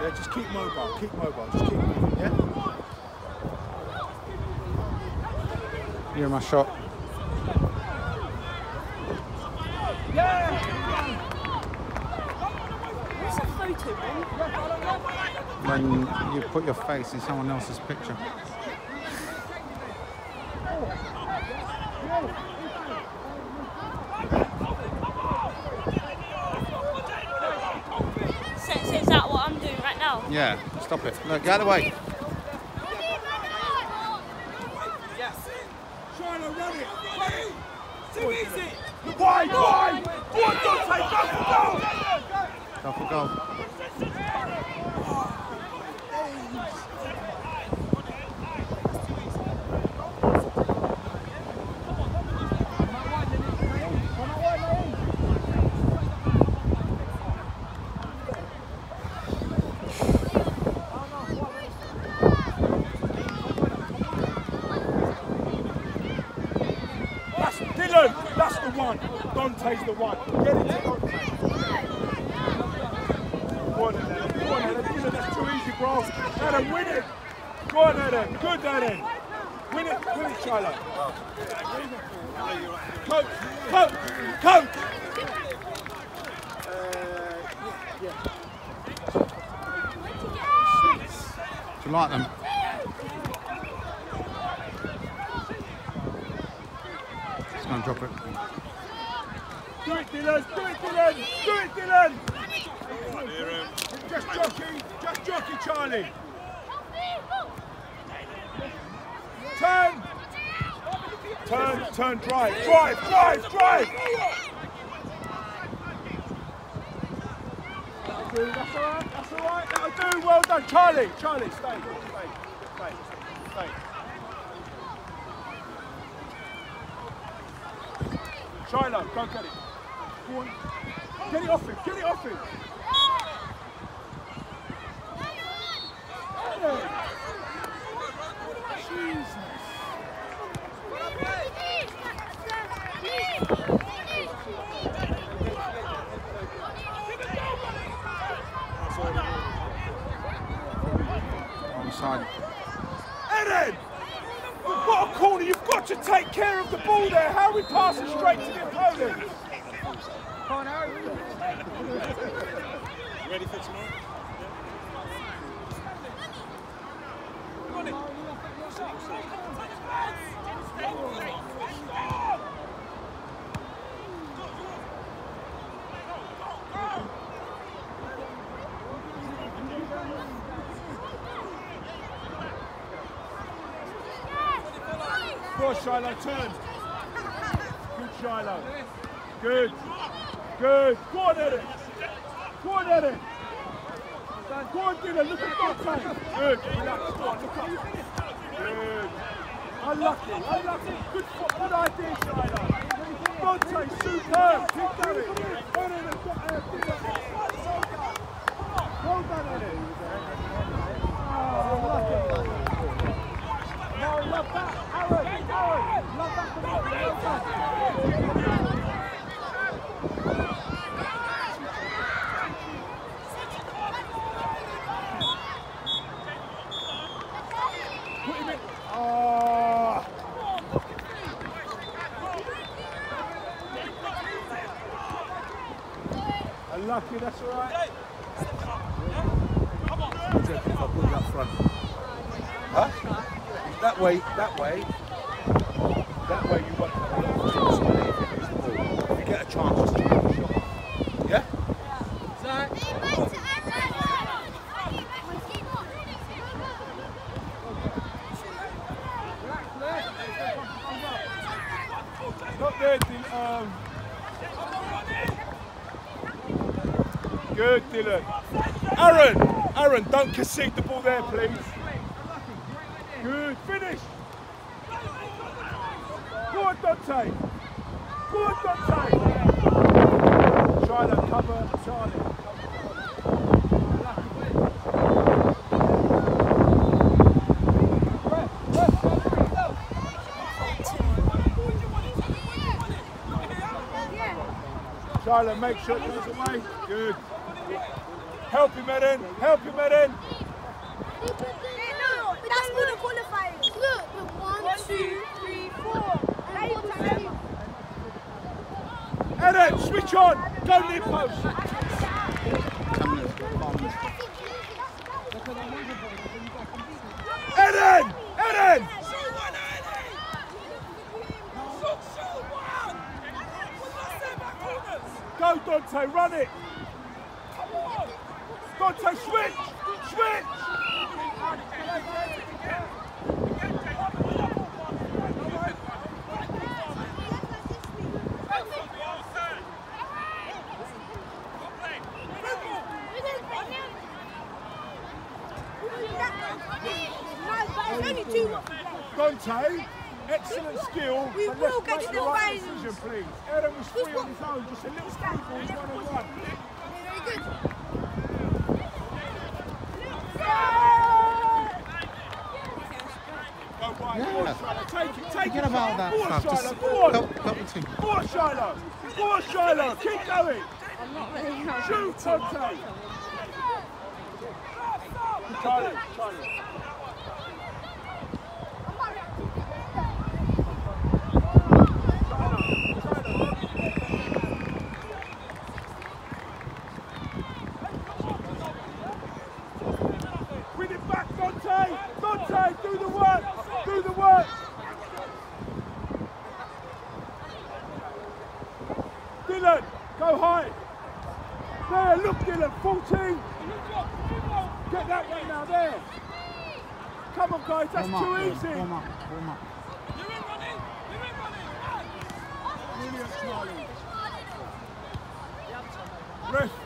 Yeah, just keep mobile, just keep moving, yeah? You're my shot. What's a photo, When you put your face in someone else's picture. So is that what I'm doing right now? Yeah, stop it. Look, get out of the way. Shiloh, run it! Too easy! Wide! Go on, Dante, Go for goal. That's Dylan! That's the one! Dante's the one. Get it to Dante. Go on, Adam. Dylan, that's too easy, bro. Adam, win it! Go on, Adam. Good, Adam. Win it, Shiloh. Coach! Do you like them? Just gonna drop it. Do it, Dylan! Just jockey, Charlie. Turn, drive. That's all right, that'll do, well done. Charlie, stay. Shiloh, go get it. Go on. Get it off him. Jesus. Onside. Eden! What a corner, you've got to take care of the ball there. How are we passing straight to the opponent? You ready for tomorrow? Go on, Shiloh, turn. Good, Shiloh. Good. Go on, Eden. Go on, Dylan, look at Dante. Good, relax, go on, look up. Good. Unlucky. Good idea, Shiloh. Dante, superb. Keep going. Well done, Eden. Oh, lucky. No, love that. Aaron. Love that from Aaron. Put him in. Oh. Unlucky, that's all right. Come on. If I put it up front. Huh? That way you won't have a lot of chance to play if you get a chance to take a shot. Yeah? Not there, Good, Dylan. Aaron, don't concede the ball there, please. Good, finish. Go on, Dante. Try to cover Charlie. Charlie, make sure it goes away. Good. Help him, Eden. Help him, Eden. That's for the qualifiers. Look, 1, 2, 3, 4. Eden, switch on. Go near post. Eden! Eden! Go, Dante, run it! Dante, switch! Switch! Dante, excellent skill. We but will let's get make to the the right finals. decision, please. Eden was free on his own, just a little sprinkle, he's 1-on-1. Very good. Go wide, Yeah. go on, Shiloh, take it, take Forget it. about that Go on, stuff. Just Shiloh, go on. help the team. Go on, Shiloh. Go on, Shiloh, keep going. Shoot, Dante. Charlie, Charlie. Win it back, Dante! Dante, do the work! Do the work! Dylan, go high! There, look Dylan, 14! Get that way now, there! Come on guys, that's Warm up, too Ian. easy! Warm up, warm up. Brilliant, Charlie. Ref,